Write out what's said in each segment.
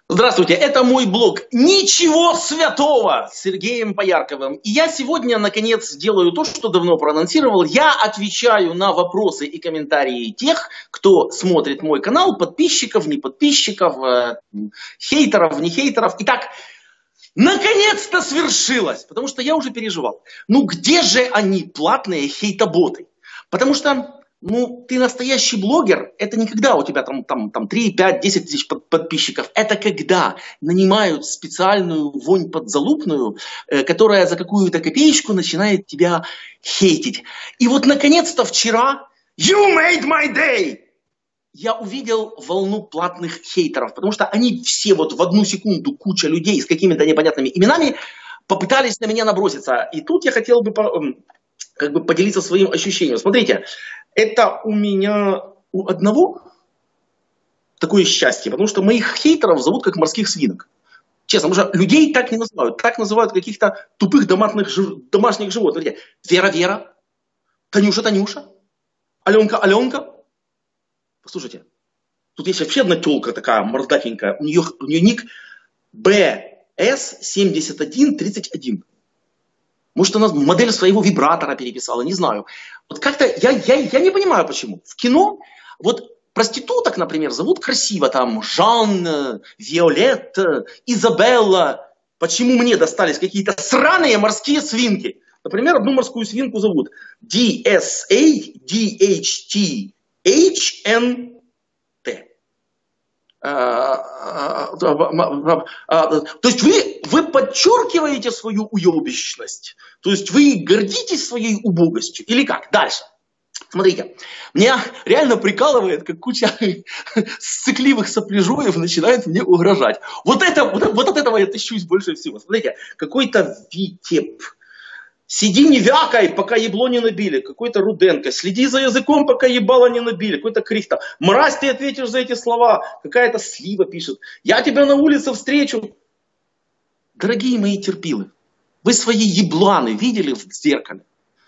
Здравствуйте, это мой блог «Ничего святого» с Сергеем Поярковым. И я сегодня, наконец, делаю то, что давно проанонсировал. Я отвечаю на вопросы и комментарии тех, кто смотрит мой канал, подписчиков, не подписчиков, хейтеров, не хейтеров. Итак, наконец-то свершилось, потому что я уже переживал. Ну где же они, платные хейтоботы? Потому что... ты настоящий блогер, это не когда у тебя там 3, 5, 10 тысяч подписчиков. Это когда нанимают специальную вонь подзалупную, которая за какую-то копеечку начинает тебя хейтить. И вот наконец-то вчера you made my day! Я увидел волну платных хейтеров, потому что они все вот в одну секунду, куча людей с какими-то непонятными именами попытались на меня наброситься. И тут я хотел бы поделиться своим ощущением. Смотрите, это у меня у одного такое счастье, потому что моих хейтеров зовут как морских свинок. Честно, потому что людей так не называют. Так называют каких-то тупых домашних животных. Смотрите, Вера-Вера, Танюша-Танюша, Аленка-Аленка. Послушайте, тут есть вообще одна тёлка такая мордатенькая. У нее ник BS7131. Может, она модель своего вибратора переписала, не знаю. Вот как-то я не понимаю, почему. В кино вот проституток, например, зовут красиво, там Жанна, Виолетта, Изабелла. Почему мне достались какие-то сраные морские свинки? Например, одну морскую свинку зовут DSADHTHNT. То есть вы подчеркиваете свою уебищность, то есть вы гордитесь своей убогостью, или как? Дальше. Смотрите, меня реально прикалывает, как куча сцикливых сопляжуев начинает мне угрожать. Вот от этого я тащусь больше всего. Смотрите, какой-то Витеб. Сиди не вякай, пока ебло не набили. Какой-то Руденко. Следи за языком, пока ебало не набили. Какой-то Крихта. Мразь, ты ответишь за эти слова. Какая-то Слива пишет. Я тебя на улице встречу. Дорогие мои терпилы, вы свои ебланы видели в зеркале?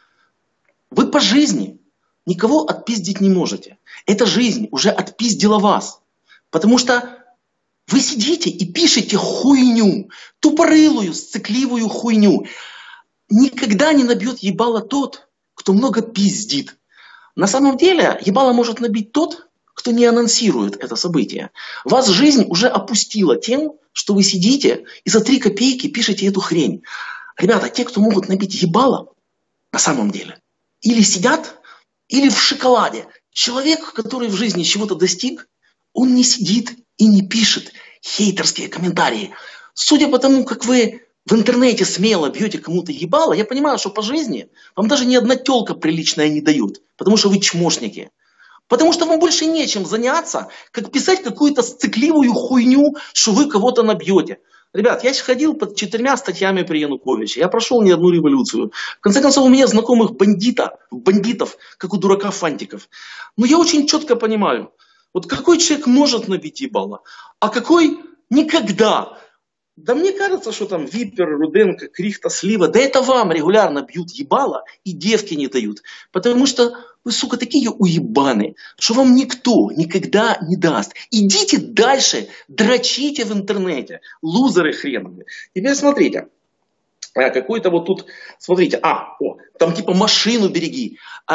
Вы по жизни никого отпиздить не можете. Эта жизнь уже отпиздила вас. Потому что вы сидите и пишете хуйню. Тупорылую, сцикливую хуйню. Никогда не набьет ебало тот, кто много пиздит. На самом деле, ебало может набить тот, кто не анонсирует это событие. Вас жизнь уже опустила тем, что вы сидите и за 3 копейки пишете эту хрень. Ребята, те, кто могут набить ебало, на самом деле, или сидят, или в шоколаде. Человек, который в жизни чего-то достиг, он не сидит и не пишет хейтерские комментарии. Судя по тому, как вы в интернете смело бьете кому-то ебало, я понимаю, что по жизни вам даже ни одна тёлка приличная не дают, потому что вы чмошники. Потому что вам больше нечем заняться, как писать какую-то сцикливую хуйню, что вы кого-то набьете. Ребят, я ходил под 4 статьями при Януковиче, я прошел не одну революцию. В конце концов, у меня знакомых бандитов, как у дурака Фантиков. Но я очень четко понимаю, вот какой человек может набить ебало, а какой никогда. Да мне кажется, что там Випер, Руденко, Крихта, Слива, да это вам регулярно бьют ебало и девки не дают. Потому что вы, сука, такие уебаны, что вам никто никогда не даст. Идите дальше, дрочите в интернете, лузеры хреновые. Теперь смотрите, какой-то вот тут, смотрите, там типа машину береги,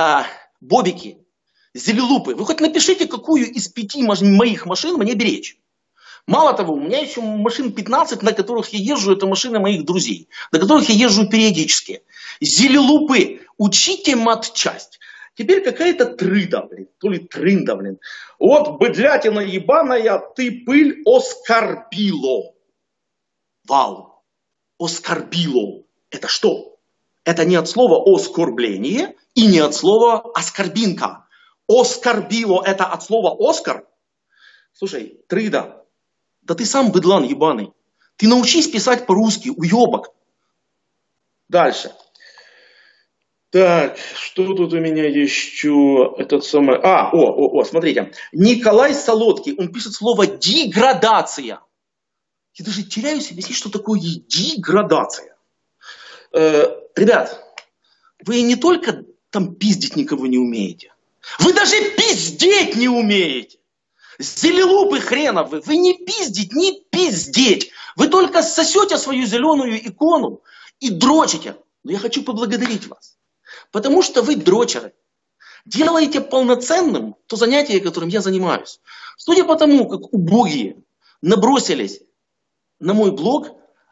бобики, зелелупы. Вы хоть напишите, какую из 5 моих машин мне беречь. Мало того, у меня еще машин 15, на которых я езжу, это машины моих друзей, на которых я езжу периодически. Зелелупы, учите матчасть. Теперь какая-то трыда, то ли трында, Вот, быдлятина ебаная, ты пыль оскорбило. Вау, оскорбило. Это что? Это не от слова оскорбление и не от слова оскорбинка. Оскорбило это от слова Оскар. Слушай, трыда. Да ты сам быдлан ебаный. Ты научись писать по-русски, уебок. Дальше. Так, что тут у меня еще? Смотрите. Николай Солодкий, он пишет слово деградация. Я даже теряюсь объяснить, что такое деградация. Ребят, вы не только там пиздить никого не умеете. Вы даже пиздеть не умеете. Зелелупы хреновы, вы не пиздить, не пиздеть. Вы только сосете свою зеленую икону и дрочите. Но я хочу поблагодарить вас, потому что вы дрочеры. Делаете полноценным то занятие, которым я занимаюсь. Судя по тому, как убогие набросились на мой блог,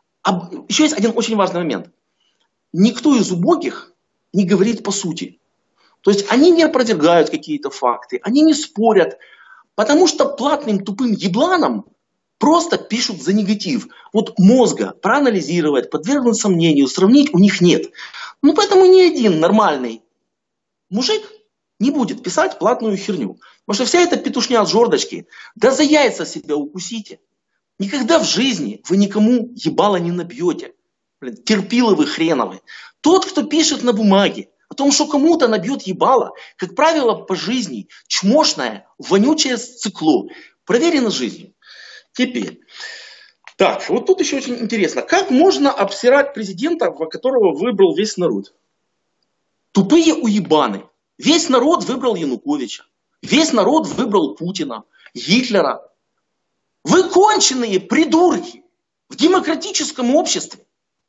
еще есть один очень важный момент. Никто из убогих не говорит по сути. То есть они не опровергают какие-то факты, они не спорят, потому что платным тупым ебланам просто пишут за негатив. Вот мозга проанализировать, подвергнуть сомнению, сравнить у них нет. Ну поэтому ни один нормальный мужик не будет писать платную херню. Потому что вся эта петушня с жердочки, да за яйца себя укусите. Никогда в жизни вы никому ебало не набьете. Блин, терпилы вы хреновы. Тот, кто пишет на бумаге о том, что кому-то набьет ебало, как правило, по жизни, чмошное, вонючее сцикло, проверено жизнью. Теперь. Так, вот тут еще очень интересно. Как можно обсирать президента, которого выбрал весь народ? Тупые уебаны. Весь народ выбрал Януковича. Весь народ выбрал Путина, Гитлера. Вы конченые придурки в демократическом обществе.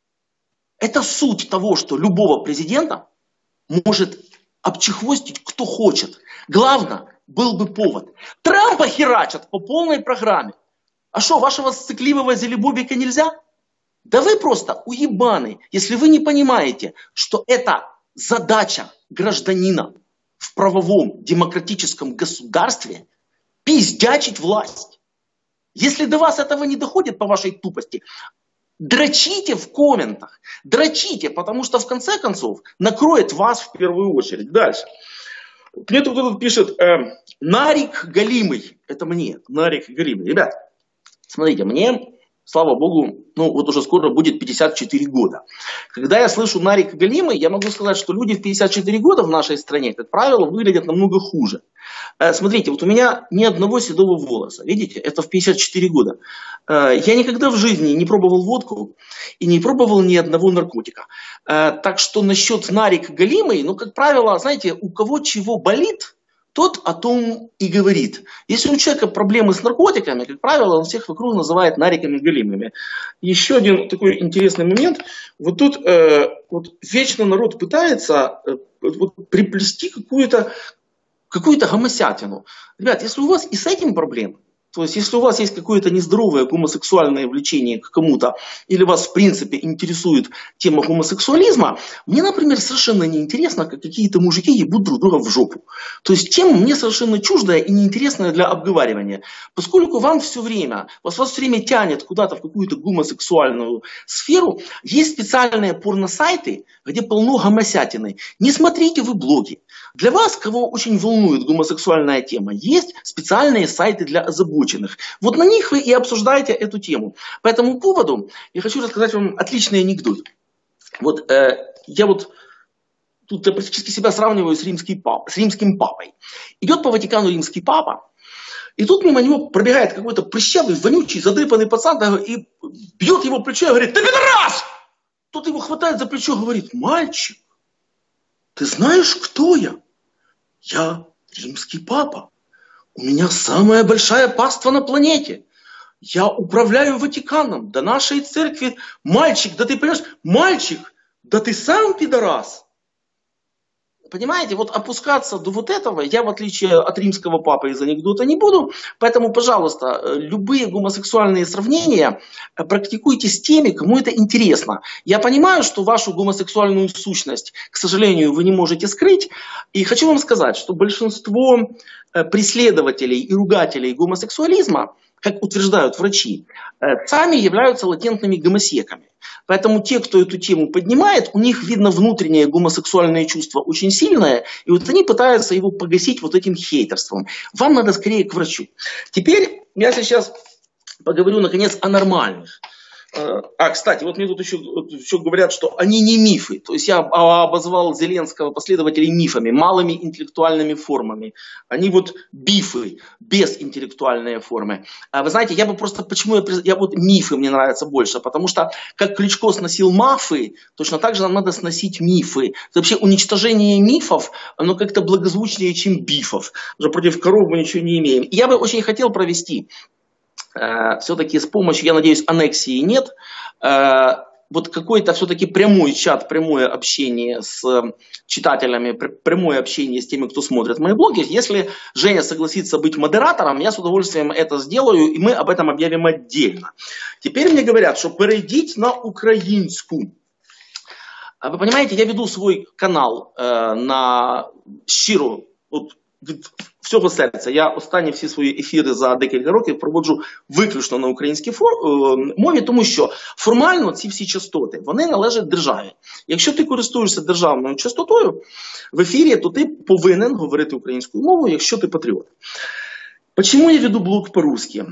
Это суть того, что любого президента может обчехвостить кто хочет. Главное, был бы повод. Трампа херачат по полной программе. А что, вашего сцикливого зелебобика нельзя? Да вы просто уебаны, если вы не понимаете, что это задача гражданина в правовом демократическом государстве пиздячить власть. Если до вас этого не доходит по вашей тупости, дрочите в комментах, дрочите, потому что в конце концов накроет вас в первую очередь. Дальше. Мне тут кто-то пишет, Нарик Галимый, это мне, Нарик Галимый. Ребят, смотрите, мне, слава богу, ну вот уже скоро будет 54 года. Когда я слышу Нарик Галимый, я могу сказать, что люди в 54 года в нашей стране, как правило, выглядят намного хуже. Смотрите, вот у меня ни одного седого волоса. Видите, это в 54 года. Я никогда в жизни не пробовал водку и не пробовал ни одного наркотика. Так что насчет Нарик Галимой, ну, как правило, знаете, у кого чего болит, тот о том и говорит. Если у человека проблемы с наркотиками, как правило, он всех вокруг называет нариками галимыми. Еще один такой интересный момент. Вот тут вот вечно народ пытается приплести какую-то гомосятину. Ребят, если у вас и с этим проблемы, то есть если у вас есть какое-то нездоровое гомосексуальное влечение к кому-то, или вас в принципе интересует тема гомосексуализма, мне, например, совершенно неинтересно, как какие-то мужики ебут друг друга в жопу. То есть тема мне совершенно чуждая и неинтересная для обговаривания. Поскольку вас все время тянет куда-то в какую-то гомосексуальную сферу, есть специальные порносайты, где полно гомосятины. Не смотрите вы блоги. Для вас, кого очень волнует гомосексуальная тема, есть специальные сайты для озабоченных. Вот на них вы и обсуждаете эту тему. По этому поводу я хочу рассказать вам отличный анекдот. Вот я вот тут практически себя сравниваю с римским папой. Идет по Ватикану римский папа, и тут мимо него пробегает какой-то прыщавый, вонючий, задрыпанный пацан и бьет его плечо и говорит: «Ты пидорас!» Тот его хватает за плечо и говорит: «Мальчик, ты знаешь, кто я? Я римский папа. У меня самая большая паства на планете. Я управляю Ватиканом, до нашей церкви. Мальчик, да ты понимаешь, мальчик, да ты сам пидорас». Понимаете, вот опускаться до вот этого я, в отличие от римского папы, из анекдота не буду. Поэтому, пожалуйста, любые гомосексуальные сравнения практикуйте с теми, кому это интересно. Я понимаю, что вашу гомосексуальную сущность, к сожалению, вы не можете скрыть. И хочу вам сказать, что большинство преследователей и ругателей гомосексуализма, как утверждают врачи, сами являются латентными гомосеками. Поэтому те, кто эту тему поднимает, у них видно внутреннее гомосексуальное чувство очень сильное, и вот они пытаются его погасить вот этим хейтерством. Вам надо скорее к врачу. Теперь я сейчас поговорю, наконец, о нормальных Кстати, вот мне тут еще говорят, что они не мифы. То есть я обозвал Зеленского последователей мифами, малыми интеллектуальными формами. Они вот бифы, безинтеллектуальные формы. Вы знаете, я бы просто, почему я вот мифы мне нравятся больше, потому что как Кличко сносил мафы, точно так же нам надо сносить мифы. Вообще уничтожение мифов, оно как-то благозвучнее, чем бифов. Уже против коров мы ничего не имеем. И я бы очень хотел провести все-таки с помощью, я надеюсь, аннексии нет, вот какой-то все-таки прямой чат, прямое общение с читателями, прямое общение с теми, кто смотрит мои блоги. Если Женя согласится быть модератором, я с удовольствием это сделаю, и мы об этом объявим отдельно. Теперь мне говорят, что перейдите на украинскую. Вы понимаете, я веду свой канал на щиро, от всього серця. Я останні всі свої ефіри за декілька років проводжу виключно на українській мові, тому що формально ці всі частоти, вони належать державі. Якщо ти користуєшся державною частотою в ефірі, то ти повинен говорити українською мовою, якщо ти патріот. Почему я веду блог по-русски?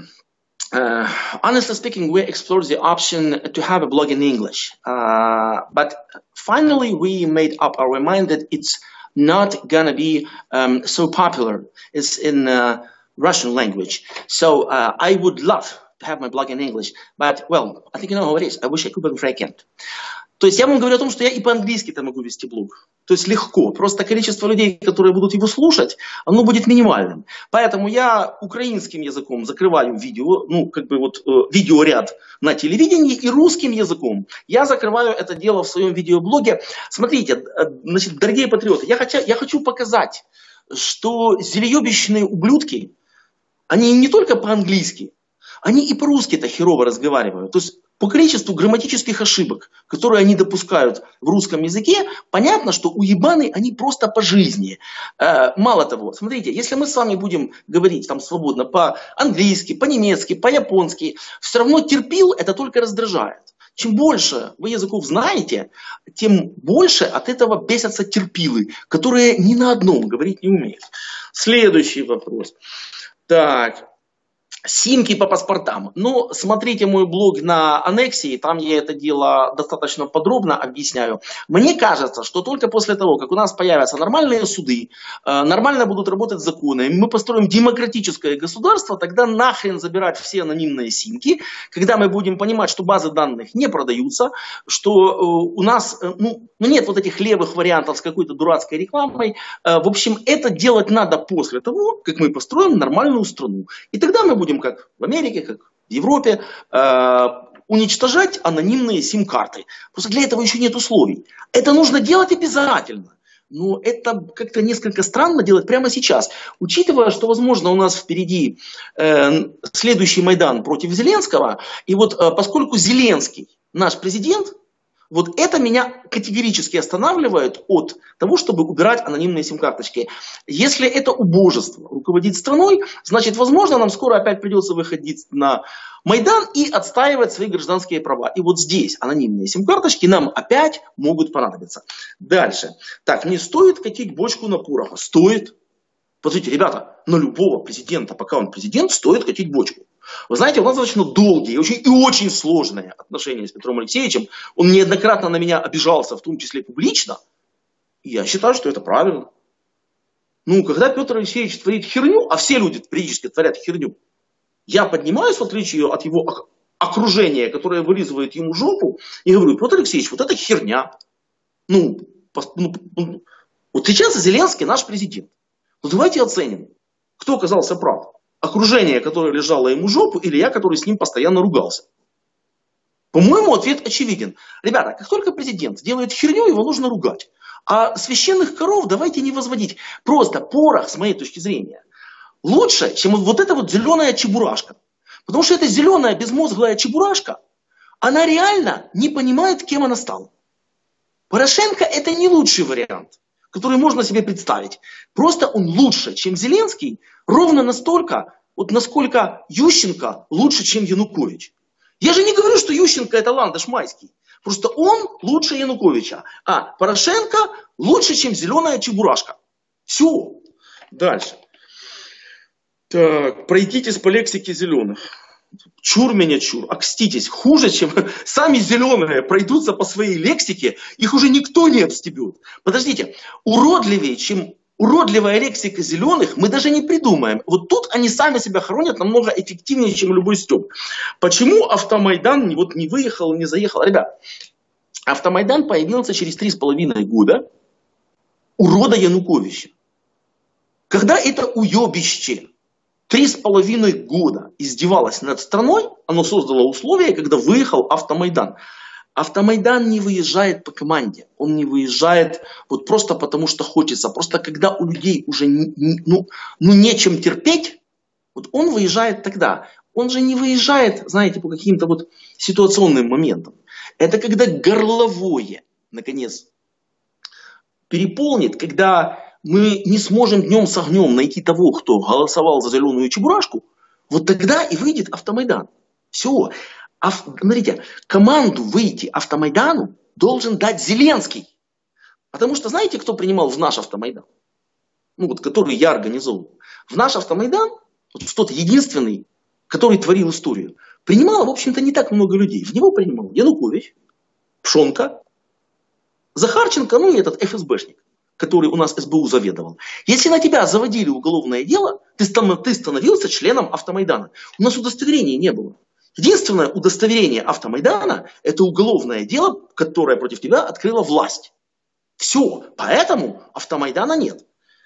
Honestly speaking, we explored the option to have a blog in English. But finally we made up our mind that it's not gonna be so popular as in Russian language. So I would love to have my blog in English, but, well, I think you know how it is. I wish I could, but I can't. То есть я вам говорю о том, что я и по-английски-то могу вести блог. То есть легко. Просто количество людей, которые будут его слушать, оно будет минимальным. Поэтому я украинским языком закрываю видео, ну, как бы вот видеоряд на телевидении, и русским языком я закрываю это дело в своем видеоблоге. Смотрите, значит, дорогие патриоты, я хочу показать, что зелеебищные ублюдки, они не только по-английски, они и по-русски-то херово разговаривают. То есть по количеству грамматических ошибок, которые они допускают в русском языке, понятно, что уебаны они просто по жизни. Мало того, смотрите, если мы с вами будем говорить там свободно по-английски, по-немецки, по-японски, все равно терпил это только раздражает. Чем больше вы языков знаете, тем больше от этого бесятся терпилы, которые ни на одном говорить не умеют. Следующий вопрос. Так. Симки по паспортам. Ну, смотрите мой блог на аннексии, там я это дело достаточно подробно объясняю. Мне кажется, что только после того, как у нас появятся нормальные суды, нормально будут работать законы, мы построим демократическое государство, тогда нахрен забирать все анонимные симки, когда мы будем понимать, что базы данных не продаются, что у нас нет вот этих левых вариантов с какой-то дурацкой рекламой. В общем, это делать надо после того, как мы построим нормальную страну. И тогда мы будем как в Америке, как в Европе, уничтожать анонимные сим-карты. Просто для этого еще нет условий. Это нужно делать обязательно. Но это как-то несколько странно делать прямо сейчас. Учитывая, что, возможно, у нас впереди следующий Майдан против Зеленского. И вот поскольку Зеленский наш президент, вот это меня категорически останавливает от того, чтобы убирать анонимные сим-карточки. Если это убожество руководит страной, значит, возможно, нам скоро опять придется выходить на Майдан и отстаивать свои гражданские права. И вот здесь анонимные сим-карточки нам опять могут понадобиться. Дальше. Так, не стоит катить бочку на Пурова? Стоит. Посмотрите, ребята, на любого президента, пока он президент, стоит катить бочку. Вы знаете, у нас достаточно долгие и очень сложные отношения с Петром Алексеевичем. Он неоднократно на меня обижался, в том числе публично. И я считаю, что это правильно. Ну, когда Петр Алексеевич творит херню, а все люди периодически творят херню, я поднимаюсь, в отличие от его окружения, которое вылизывает ему жопу, и говорю: Петр Алексеевич, вот это херня. Вот сейчас Зеленский наш президент. Ну, давайте оценим, кто оказался прав. Окружение, которое лежало ему в жопу, или я, который с ним постоянно ругался? По-моему, ответ очевиден. Ребята, как только президент делает херню, его нужно ругать. А священных коров давайте не возводить. Просто порох, с моей точки зрения, лучше, чем вот эта вот зеленая чебурашка. Потому что эта зеленая безмозглая чебурашка, она реально не понимает, кем она стала. Порошенко это не лучший вариант, который можно себе представить. Просто он лучше, чем Зеленский, ровно настолько, вот насколько Ющенко лучше, чем Янукович. Я же не говорю, что Ющенко это ландыш майский. Просто он лучше Януковича. А Порошенко лучше, чем зеленая чебурашка. Все. Дальше. Так, пройдитесь по лексике зеленых. чур меня чур, окститесь, хуже, чем сами зеленые пройдутся по своей лексике, их уже никто не обстебет. Подождите, уродливее, чем уродливая лексика зеленых, мы даже не придумаем. Вот тут они сами себя хоронят намного эффективнее, чем любой стёб. Почему Автомайдан не выехал, не заехал? Ребят, Автомайдан появился через 3,5 года урода Януковича. Когда это уебище 3,5 года издевалось над страной, оно создало условия, когда выехал Автомайдан. Автомайдан не выезжает по команде, он не выезжает вот просто потому, что хочется. Просто когда у людей уже нечем терпеть, вот он выезжает тогда. Он же не выезжает, знаете, по каким-то вот ситуационным моментам. Это когда горловое, наконец, переполнит, когда мы не сможем днем с огнем найти того, кто голосовал за зеленую чебурашку, вот тогда и выйдет Автомайдан. Все. Смотрите, команду выйти Автомайдану должен дать Зеленский. Потому что знаете, кто принимал в наш Автомайдан? Ну вот, который я организовывал. В наш Автомайдан, вот тот единственный, который творил историю, принимало, в общем-то, не так много людей. В него принимал Янукович, Пшонка, Захарченко, ну и этот ФСБшник, который у нас СБУ заведовал. Если на тебя заводили уголовное дело, ты становился членом Автомайдана. У нас удостоверения не было. Единственное удостоверение Автомайдана – это уголовное дело, которое против тебя открыла власть. Все. Поэтому Автомайдана нет.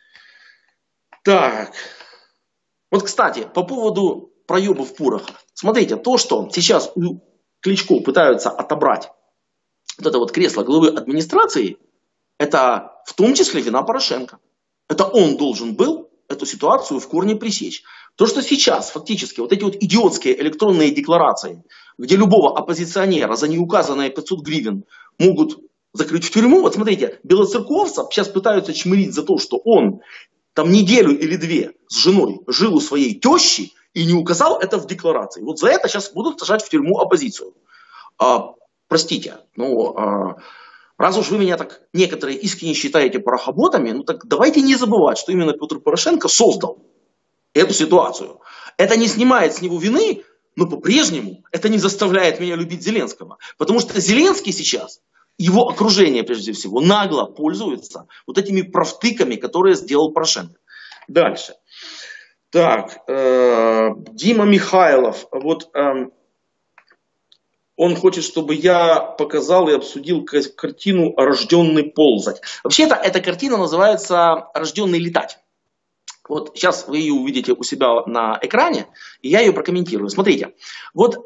Так. Вот, кстати, по поводу проебов Пороха. Смотрите, то, что сейчас у Кличко пытаются отобрать вот это вот кресло главы администрации, это в том числе вина Порошенко. Это он должен был эту ситуацию в корне пресечь. То, что сейчас фактически вот эти вот идиотские электронные декларации, где любого оппозиционера за неуказанные 500 гривен могут закрыть в тюрьму. Вот смотрите, белоцерковца сейчас пытаются чмырить за то, что он там неделю или две с женой жил у своей тещи и не указал это в декларации. Вот за это сейчас будут сажать в тюрьму оппозицию. Простите, раз уж вы меня так некоторые искренне считаете порохоботами, ну так давайте не забывать, что именно Петр Порошенко создал эту ситуацию. Это не снимает с него вины, но по-прежнему это не заставляет меня любить Зеленского. Потому что Зеленский сейчас, его окружение прежде всего, нагло пользуется вот этими правтыками, которые сделал Порошенко. Дальше. Так, Дима Михайлов. Вот он хочет, чтобы я показал и обсудил картину «Рожденный ползать». Вообще-то эта картина называется «Рожденный летать». Вот сейчас вы ее увидите у себя на экране, и я ее прокомментирую. Смотрите, вот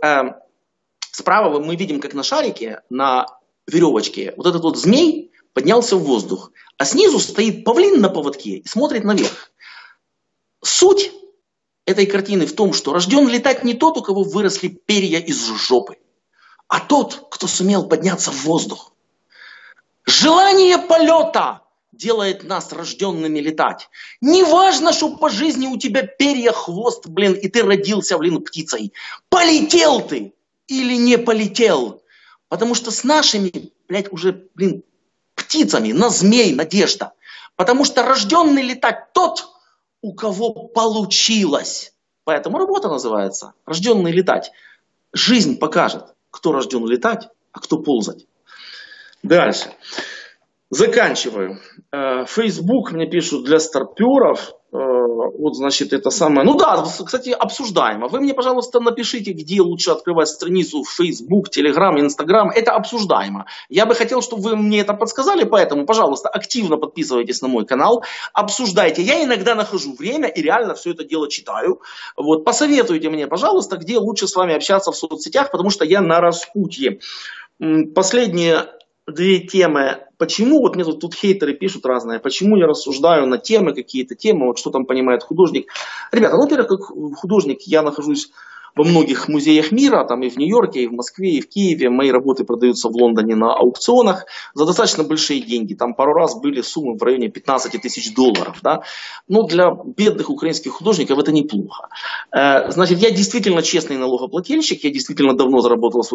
справа мы видим, как на шарике, на веревочке, вот этот вот змей поднялся в воздух, а снизу стоит павлин на поводке и смотрит наверх. Суть этой картины в том, что рожден летать не тот, у кого выросли перья из жопы, а тот, кто сумел подняться в воздух. Желание полета делает нас рожденными летать. Не важно, что по жизни у тебя перья, хвост, блин, и ты родился, блин, птицей. Полетел ты или не полетел? Потому что с нашими, блядь, уже, блин, птицами на змей надежда. Потому что рожденный летать тот, у кого получилось. Поэтому работа называется «Рожденный летать». Жизнь покажет, кто рожден летать, а кто ползать. Дальше. Заканчиваю. Facebook мне пишут для старперов. Вот, значит, это самое. Ну да, кстати, обсуждаемо. Вы мне, пожалуйста, напишите, где лучше открывать страницу в Facebook, Telegram, Instagram. Это обсуждаемо. Я бы хотел, чтобы вы мне это подсказали, поэтому, пожалуйста, активно подписывайтесь на мой канал, обсуждайте. Я иногда нахожу время и реально все это дело читаю. Вот, посоветуйте мне, пожалуйста, где лучше с вами общаться в соцсетях, потому что я на распутье. Последние две темы. Почему, вот мне тут хейтеры пишут разные, почему я рассуждаю на темы, какие-то темы, вот что там понимает художник. Ребята, ну, во-первых, как художник я нахожусь во многих музеях мира, там и в Нью-Йорке, и в Москве, и в Киеве. Мои работы продаются в Лондоне на аукционах за достаточно большие деньги. Там пару раз были суммы в районе 15 тысяч долларов. Да? Но для бедных украинских художников это неплохо. Значит, я действительно честный налогоплательщик, я действительно давно заработал свой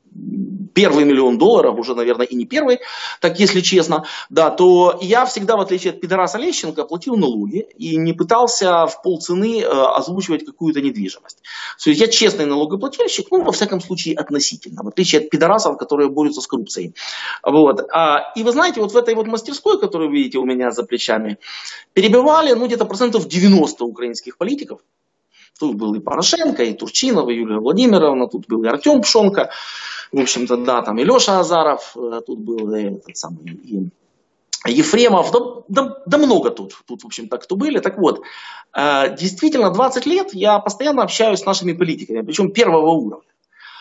первый $1 миллион, уже, наверное, и не первый, так если честно, да, то я всегда, в отличие от пидораса Лещенко, платил налоги и не пытался в полцены озвучивать какую-то недвижимость. То есть я честный налогоплательщик, ну, во всяком случае, относительно, в отличие от пидорасов, которые борются с коррупцией. Вот. И вы знаете, вот в этой вот мастерской, которую вы видите у меня за плечами, перебивали, ну, где-то 90% украинских политиков. Тут был и Порошенко, и Турчинов, и Юлия Владимировна, тут был и Артем Пшонка, в общем-то, да, там и Леша Азаров, тут был и этот самый, и Ефремов, да много тут, в общем-то, кто были. Так вот, действительно, 20 лет я постоянно общаюсь с нашими политиками, причем первого уровня.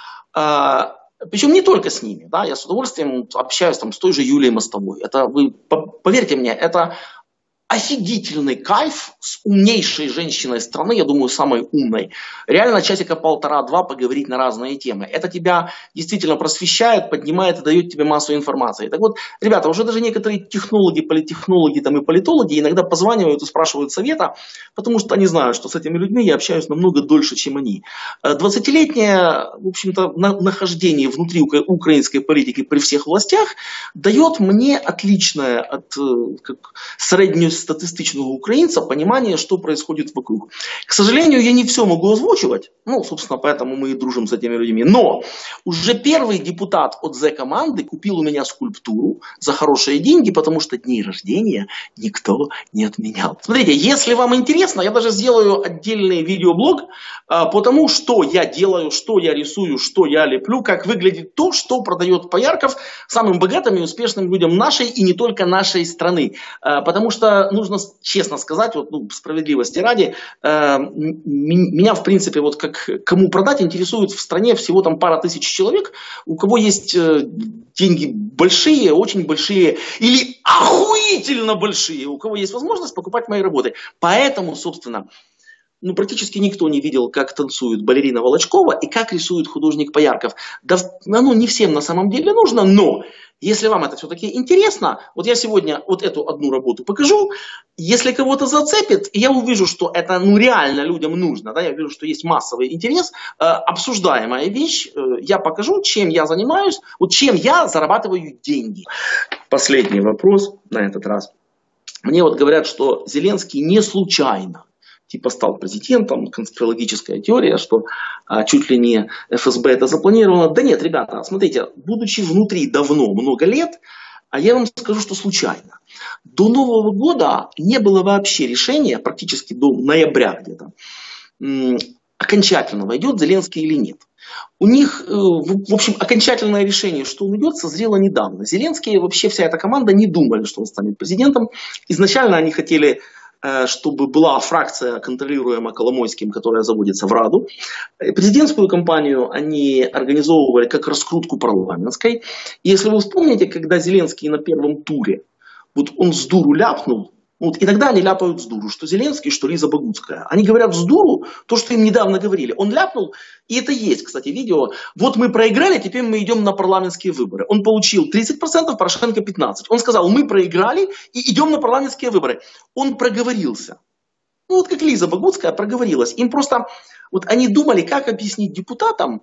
Причем не только с ними, да, я с удовольствием общаюсь там, с той же Юлией Мостовой. Это, вы поверьте мне, это офигительный кайф с умнейшей женщиной страны, я думаю, самой умной. Реально часика 1,5-2 поговорить на разные темы. Это тебя действительно просвещает, поднимает и дает тебе массу информации. Так вот, ребята, уже даже некоторые технологи, политтехнологи там, и политологи иногда позванивают и спрашивают совета, потому что они знают, что с этими людьми я общаюсь намного дольше, чем они. 20-летнее, в общем-то, нахождение внутри украинской политики при всех властях дает мне отличное от среднюю статистичного украинца понимание, что происходит вокруг. К сожалению, я не все могу озвучивать, ну, собственно, поэтому мы и дружим с этими людьми, но уже первый депутат от Зе-команды купил у меня скульптуру за хорошие деньги, потому что дней рождения никто не отменял. Смотрите, если вам интересно, я даже сделаю отдельный видеоблог по тому, что я делаю, что я рисую, что я леплю, как выглядит то, что продает Поярков самым богатым и успешным людям нашей и не только нашей страны. Потому что нужно честно сказать, вот, ну, справедливости ради, меня, в принципе, вот как кому продать, интересует в стране всего там пара тысяч человек, у кого есть деньги большие, очень большие или охуительно большие, у кого есть возможность покупать мои работы. Поэтому, собственно, ну, практически никто не видел, как танцует балерина Волочкова и как рисует художник Поярков. Да, оно не всем на самом деле нужно, но если вам это все-таки интересно, вот я сегодня вот эту одну работу покажу, если кого-то зацепит, я увижу, что это ну, реально людям нужно, да, я вижу, что есть массовый интерес, обсуждаемая вещь, я покажу, чем я занимаюсь, вот чем я зарабатываю деньги. Последний вопрос на этот раз. Мне вот говорят, что Зеленский не случайно типа стал президентом, конспирологическая теория, что чуть ли не ФСБ это запланировано. Да нет, ребята, смотрите, будучи внутри давно, много лет, я вам скажу, что случайно. До Нового года не было вообще решения, практически до ноября где-то, окончательно войдет Зеленский или нет. У них, в общем, окончательное решение, что он идет, созрело недавно. Зеленский и вообще вся эта команда не думали, что он станет президентом. Изначально они хотели, чтобы была фракция, контролируемая Коломойским, которая заводится в Раду. Президентскую кампанию они организовывали как раскрутку парламентской. И если вы вспомните, когда Зеленский на первом туре, вот он с дуру ляпнул, вот иногда они ляпают с дуру, что Зеленский, что Лиза Богуцкая. Они говорят с дуру то, что им недавно говорили. Он ляпнул, и это есть, кстати, видео. Вот мы проиграли, теперь мы идем на парламентские выборы. Он получил 30%, Порошенко 15%. Он сказал, мы проиграли и идем на парламентские выборы. Он проговорился. Ну вот как Лиза Богуцкая проговорилась. Им просто, вот они думали, как объяснить депутатам,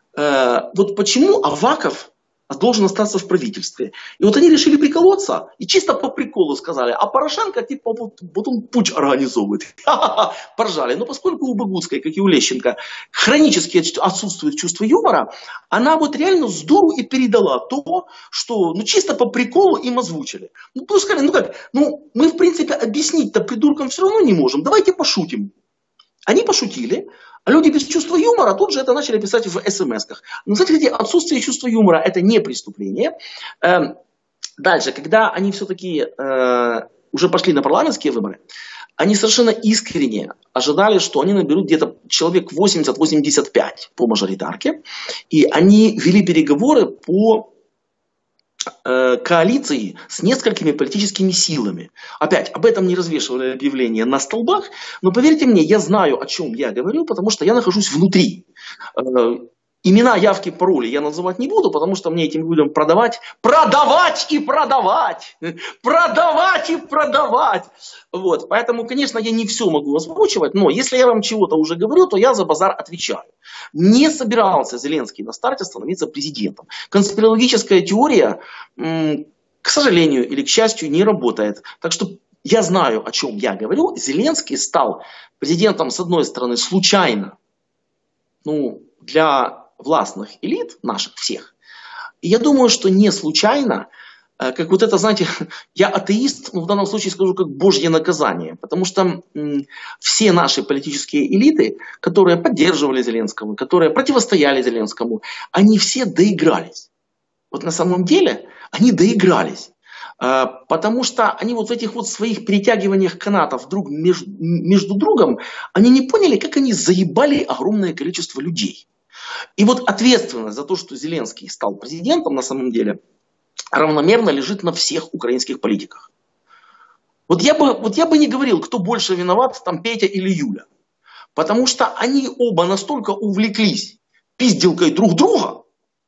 вот почему Аваков должен остаться в правительстве. И вот они решили приколоться и чисто по приколу сказали, а Порошенко типа вот он путч организовывает. Поржали. Но поскольку у Богуцкой, как и у Лещенко, хронически отсутствует чувство юмора, она вот реально с дуру и передала то, что ну чисто по приколу им озвучили. Ну сказали, ну как, ну мы в принципе объяснить-то придуркам все равно не можем, давайте пошутим. Они пошутили, а люди без чувства юмора тут же это начали писать в смс-ках. Но, кстати, отсутствие чувства юмора – это не преступление. Дальше, когда они все-таки уже пошли на парламентские выборы, они совершенно искренне ожидали, что они наберут где-то человек 80-85 по мажоритарке. И они вели переговоры по коалиции с несколькими политическими силами. Опять, об этом не развешивали объявления на столбах, но поверьте мне, я знаю, о чем я говорю, потому что я нахожусь внутри. Имена, явки, пароли я называть не буду, потому что мне этим людям продавать и продавать. Продавать и продавать. Вот. Поэтому, конечно, я не все могу озвучивать, но если я вам чего-то уже говорю, то я за базар отвечаю. Не собирался Зеленский на старте становиться президентом. Конспирологическая теория, к сожалению или к счастью, не работает. Так что я знаю, о чем я говорю. Зеленский стал президентом, с одной стороны, случайно. Для властных элит, наших всех. И я думаю, что не случайно, как вот это, знаете, я атеист, но в данном случае скажу, как божье наказание. Потому что все наши политические элиты, которые поддерживали Зеленского, которые противостояли Зеленскому, они все доигрались. Вот на самом деле они доигрались. Потому что они вот в этих вот своих перетягиваниях канатов друг между другом, они не поняли, как они заебали огромное количество людей. И вот ответственность за то, что Зеленский стал президентом, на самом деле, равномерно лежит на всех украинских политиках. Вот я бы не говорил, кто больше виноват, там Петя или Юля. Потому что они оба настолько увлеклись пизделкой друг друга,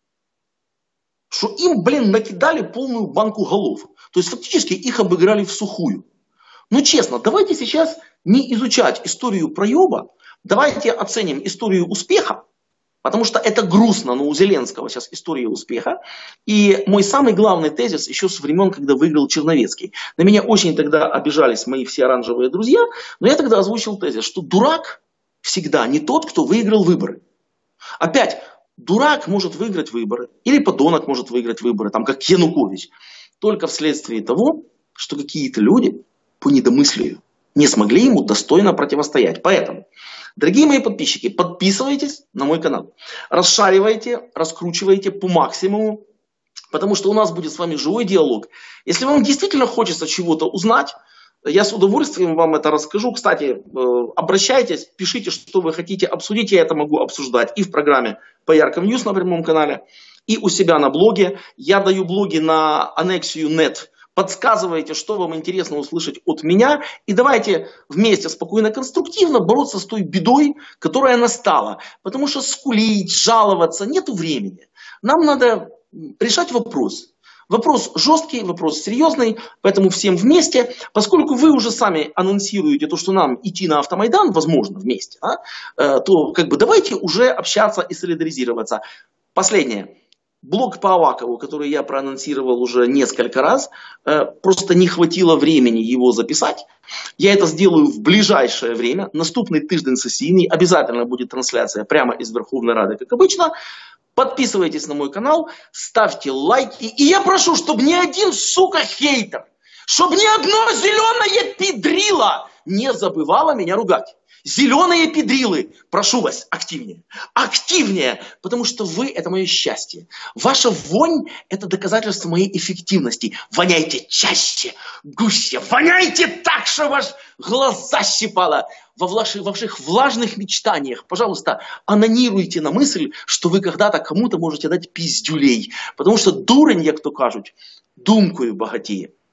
что им, накидали полную банку голов. То есть фактически их обыграли в сухую. Ну честно, давайте сейчас не изучать историю проеба, давайте оценим историю успеха. Потому что это грустно, но у Зеленского сейчас история успеха. И мой самый главный тезис еще со времен, когда выиграл Черновецкий. На меня очень тогда обижались мои все оранжевые друзья, но я тогда озвучил тезис, что дурак всегда не тот, кто выиграл выборы. Опять, дурак может выиграть выборы, или подонок может выиграть выборы, там как Янукович, только вследствие того, что какие-то люди по недомыслию не смогли ему достойно противостоять. Поэтому, дорогие мои подписчики, подписывайтесь на мой канал. Расшаривайте, раскручивайте по максимуму, потому что у нас будет с вами живой диалог. Если вам действительно хочется чего-то узнать, я с удовольствием вам это расскажу. Кстати, обращайтесь, пишите, что вы хотите обсудить. Я это могу обсуждать и в программе Поярков Ньюс на прямом канале, и у себя на блоге. Я даю блоги на Аннексию.нет. Подсказывайте, что вам интересно услышать от меня. И давайте вместе спокойно, конструктивно бороться с той бедой, которая настала. Потому что скулить, жаловаться нету времени. Нам надо решать вопрос. Вопрос жесткий, вопрос серьезный, поэтому всем вместе. Поскольку вы уже сами анонсируете то, что нам идти на Автомайдан, возможно, вместе, то давайте уже общаться и солидаризироваться. Последнее. Блог по Авакову, который я проанонсировал уже несколько раз, просто не хватило времени его записать. Я это сделаю в ближайшее время. Наступный тиждень сессийный. Обязательно будет трансляция прямо из Верховной Рады, как обычно. Подписывайтесь на мой канал, ставьте лайки. И я прошу, чтобы ни один, сука, хейтер, чтобы ни одно зеленое педрило не забывало меня ругать. Зеленые педрилы, прошу вас, активнее. Активнее, потому что вы – это мое счастье. Ваша вонь – это доказательство моей эффективности. Воняйте чаще, гуще, воняйте так, что ваш глаза щипало. Во ваших влажных мечтаниях, пожалуйста, анонируйте на мысль, что вы когда-то кому-то можете дать пиздюлей. Потому что дурень, як то кажуть, думкою багатіє.